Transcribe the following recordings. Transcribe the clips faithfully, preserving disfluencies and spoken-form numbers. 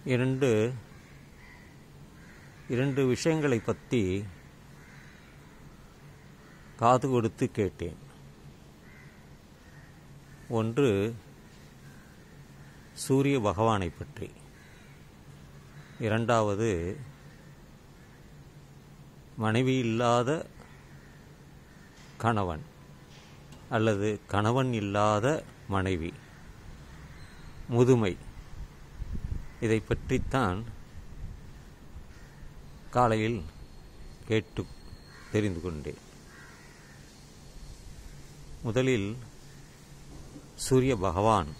இரண்டு இரண்டு விஷயங்களை பற்றி காது கொடுத்து கேட்டேன். ஒன்று சூரிய பகவானை பற்றி, இரண்டாவது மனைவி இல்லாத கணவன் அல்லது கணவன் இல்லாத மனைவி, முதுமை. இதை பற்றித்தான் காலையில் கேட்டு தெரிந்து கொண்டேன். முதலில் சூரிய பகவான்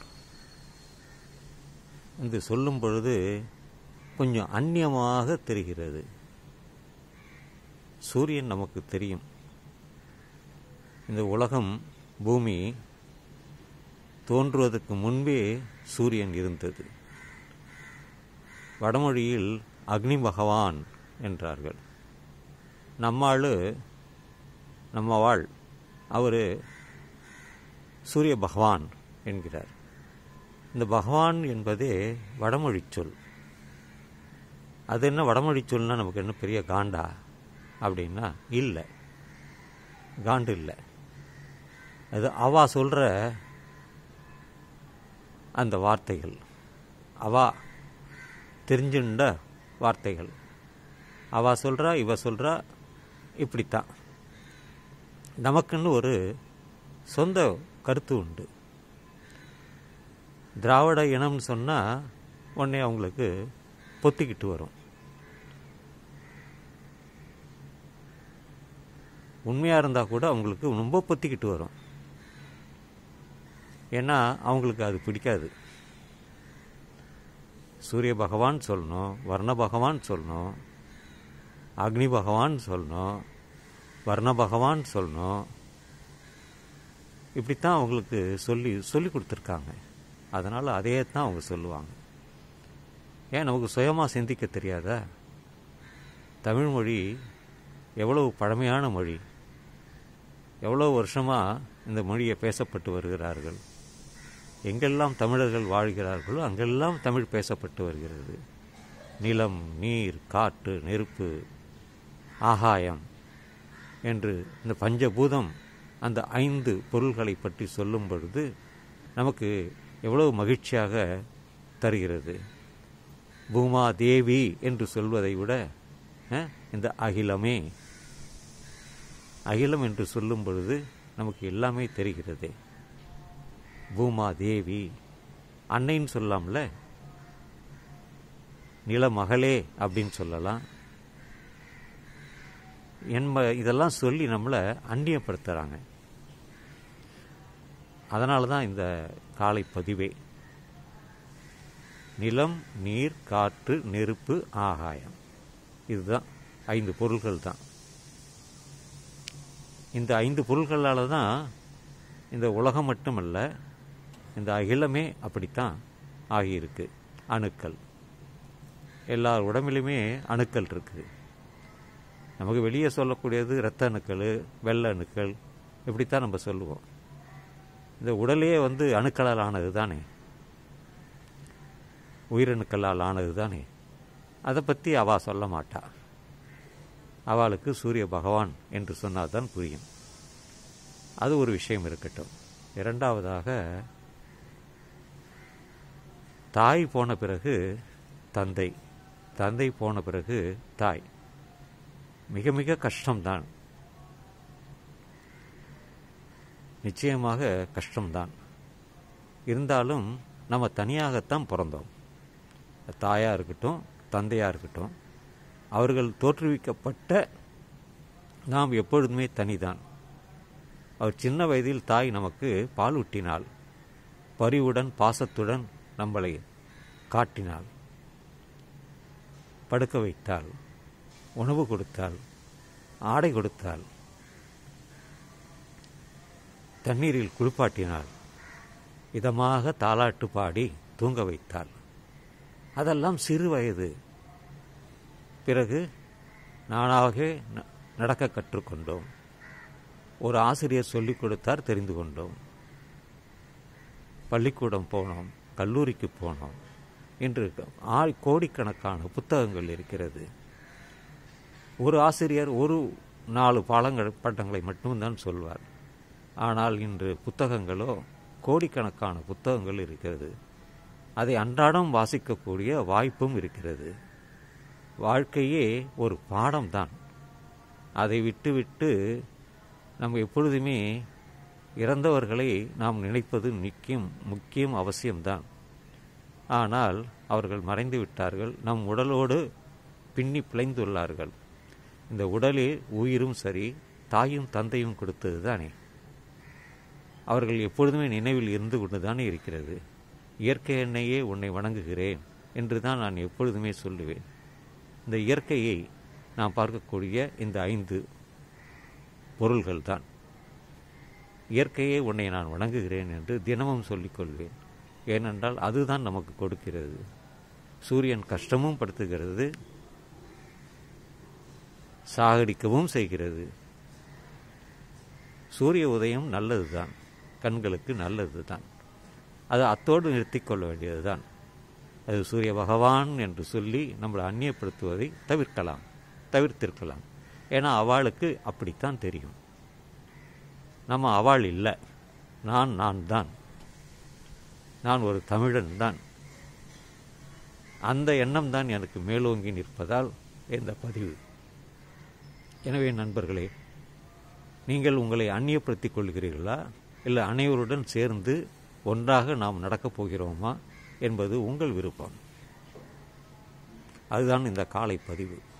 என்று சொல்லும் பொழுது கொஞ்சம் அந்நியமாக தெரிகிறது. சூரியன் நமக்கு தெரியும். இந்த உலகம், பூமி தோன்றுவதற்கு முன்பே சூரியன் இருந்தது. வடமொழியில் அக்னி பகவான் என்றார்கள். நம்மாள் நம்மவாள் அவர் சூரிய பகவான் என்கிறார். இந்த பகவான் என்பதே வடமொழி சொல். அது என்ன வடமொழி சொல்னா நமக்கு என்ன பெரிய காண்டா அப்படின்னா இல்லை, காண்டு இல்லை. அது அவா சொல்கிற அந்த வார்த்தைகள், அவா தெரிஞ்சுண்ட வார்த்தைகள். அவா சொல்கிறா, இவ சொல்கிறா, இப்படித்தான். நமக்குன்னு ஒரு சொந்த கருத்து உண்டு. திராவிட இனம்னு சொன்னால் உடனே அவங்களுக்கு பொத்திக்கிட்டு வரும். உண்மையாக இருந்தால் கூட அவங்களுக்கு ரொம்ப பொத்திக்கிட்டு வரும். ஏன்னா அவங்களுக்கு அது பிடிக்காது. சூரிய பகவான் சொல்லணும், வர்ண பகவான் சொல்லணும், அக்னி பகவான் சொல்லணும், வர்ண பகவான் சொல்லணும். இப்படித்தான் அவங்களுக்கு சொல்லி சொல்லி கொடுத்துருக்காங்க. அதனால் அதே தான் அவங்க சொல்லுவாங்க. ஏன் நமக்கு சுயமாக சிந்திக்க தெரியாதா? தமிழ்மொழி எவ்வளவு பழமையான மொழி. எவ்வளோ வருஷமாக இந்த மொழியை பேசப்பட்டு வருகிறார்கள். எங்கெல்லாம் தமிழர்கள் வாழ்கிறார்களோ அங்கெல்லாம் தமிழ் பேசப்பட்டு வருகிறது. நிலம், நீர், காற்று, நெருப்பு, ஆகாயம் என்று இந்த பஞ்சபூதம், அந்த ஐந்து பொருள்களை பற்றி சொல்லும் பொழுது நமக்கு எவ்வளவு மகிழ்ச்சியாக தருகிறது. பூமா தேவி என்று சொல்வதை விட இந்த அகிலமே, அகிலம் என்று சொல்லும் பொழுது நமக்கு எல்லாமே தெரிகிறது. பூமா தேவி, அன்னைன்னு சொல்லலாம்ல, நிலமகளே அப்படின்னு சொல்லலாம். என்ப இதெல்லாம் சொல்லி நம்மளை அந்நியப்படுத்துகிறாங்க. அதனால தான் இந்த காலை பதிவே. நிலம், நீர், காற்று, நெருப்பு, ஆகாயம், இதுதான் ஐந்து பொருள்கள் தான். இந்த ஐந்து பொருள்களால் தான் இந்த உலகம் மட்டுமல்ல, இந்த அகிலமே அப்படித்தான் ஆகியிருக்கு. அணுக்கள், எல்லார் உடம்பிலுமே அணுக்கள் இருக்குது. நமக்கு வெளியே சொல்லக்கூடியது இரத்த அணுக்கள், வெள்ளை அணுக்கள், இப்படித்தான் நம்ம சொல்லுவோம். இந்த உடலே வந்து அணுக்களால் ஆனது தானே, உயிரணுக்களால் ஆனது தானே. அதை பற்றி அவள் சொல்ல மாட்டா. அவளுக்கு சூரிய பகவான் என்று சொன்னால் தான் புரியும். அது ஒரு விஷயம் இருக்கட்டும். இரண்டாவதாக, தாய் போன பிறகு தந்தை, தந்தை போன பிறகு தாய். மிக மிக கஷ்டம்தான், நிச்சயமாக கஷ்டம்தான். இருந்தாலும் நம்ம தனியாகத்தான் பிறந்தோம். தாயாக இருக்கட்டும், தந்தையாக இருக்கட்டும், அவர்கள் தோற்றுவிக்கப்பட்ட நாம் எப்பொழுதுமே தனிதான். அவர் சின்ன வயதில் தாய் நமக்கு பால் ஊட்டினாள், பரிவுடன் பாசத்துடன் நம்மளை காட்டினாள், படுக்க வைத்தாள், உணவு கொடுத்தாள், ஆடை கொடுத்தாள், தண்ணீரில் குளிப்பாட்டினாள், இதமாக தாலாட்டு பாடி தூங்க வைத்தாள். அதெல்லாம் சிறு வயது. பிறகு நானாகவே நடக்க கற்றுக்கொண்டோம். ஒரு ஆசிரியர் சொல்லிக் கொடுத்தார், தெரிந்து கொண்டோம். பள்ளிக்கூடம் போனோம், கல்லூரிக்கு போனோம். இன்று ஆ- கோடிக்கணக்கான புத்தகங்கள் இருக்கிறது. ஒரு ஆசிரியர் ஒரு நாலு பாடங்கள் பாடங்களை மட்டும்தான் சொல்வார். ஆனால் இன்று புத்தகங்களோ கோடிக்கணக்கான புத்தகங்கள் இருக்கிறது. அதை அன்றாடம் வாசிக்கக்கூடிய வாய்ப்பும் இருக்கிறது. வாழ்க்கையே ஒரு பாடம்தான். அதை விட்டுவிட்டு நம்ம எப்பொழுதுமே இறந்தவர்களை நாம் நினைப்பது முக்கியம் முக்கியம் அவசியம்தான். ஆனால் அவர்கள் மறைந்து விட்டார்கள். நம் உடலோடு பின்னி பிழைந்துள்ளார்கள். இந்த உடலே உயிரும் சரி, தாயும் தந்தையும் கொடுத்தது தானே. அவர்கள் எப்பொழுதுமே நினைவில் இருந்து கொண்டு தானே இருக்கிறது. இயற்கை எண்ணெயே உன்னை வணங்குகிறேன் என்று தான் நான் எப்பொழுதுமே சொல்லுவேன். இந்த இயற்கையை நாம் பார்க்கக்கூடிய இந்த ஐந்து பொருள்கள் தான். இயற்கையே உன்னை நான் வணங்குகிறேன் என்று தினமும் சொல்லிக்கொள்வேன். ஏனென்றால் அதுதான் நமக்கு கொடுக்கிறது. சூரியன் கஷ்டமும் படுத்துகிறது, சாகடிக்கவும் செய்கிறது. சூரிய உதயம் நல்லது தான், கண்களுக்கு நல்லது தான். அது அத்தோடு நிறுத்தி கொள்ள வேண்டியது தான். அது சூரிய பகவான் என்று சொல்லி நம்மளை அந்நியப்படுத்துவதை தவிர்க்கலாம், தவிர்த்திருக்கலாம். ஏன்னா அவளுக்கு அப்படித்தான் தெரியும். நம்ம அவள் இல்லை, நான் நான் தான், நான் ஒரு தமிழன் தான். அந்த எண்ணம் தான் எனக்கு மேலோங்கி நிற்பதால் இந்த பதிவு. எனவே நண்பர்களே, நீங்கள் உங்களை அந்நியப்படுத்திக் கொள்கிறீர்களா, இல்லை அனைவருடன் சேர்ந்து ஒன்றாக நாம் நடக்கப் போகிறோமா என்பது உங்கள் விருப்பம். அதுதான் இந்த காலை பதிவு.